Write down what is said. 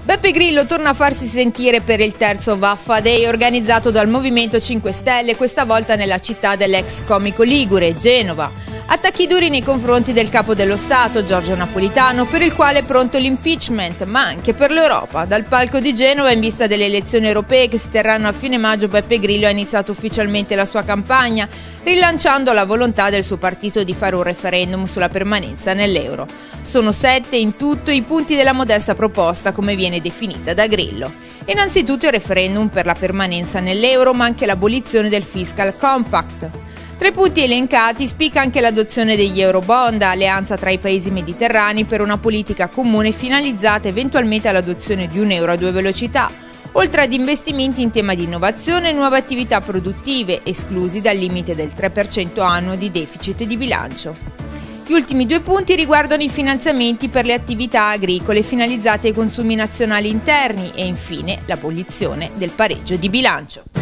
Beppe Grillo torna a farsi sentire per il terzo Vaffa Day organizzato dal Movimento 5 Stelle, questa volta nella città dell'ex comico ligure, Genova. Attacchi duri nei confronti del capo dello Stato, Giorgio Napolitano, per il quale è pronto l'impeachment, ma anche per l'Europa. Dal palco di Genova, in vista delle elezioni europee che si terranno a fine maggio, Beppe Grillo ha iniziato ufficialmente la sua campagna, rilanciando la volontà del suo partito di fare un referendum sulla permanenza nell'euro. Sono 7 in tutto i punti della modesta proposta, come viene definita da Grillo. Innanzitutto il referendum per la permanenza nell'euro, ma anche l'abolizione del Fiscal Compact. Tra i punti elencati spicca anche l'adozione degli Eurobond, alleanza tra i paesi mediterranei per una politica comune finalizzata eventualmente all'adozione di un euro a 2 velocità, oltre ad investimenti in tema di innovazione e nuove attività produttive, esclusi dal limite del 3% annuo di deficit di bilancio. Gli ultimi 2 punti riguardano i finanziamenti per le attività agricole finalizzate ai consumi nazionali interni e infine l'abolizione del pareggio di bilancio.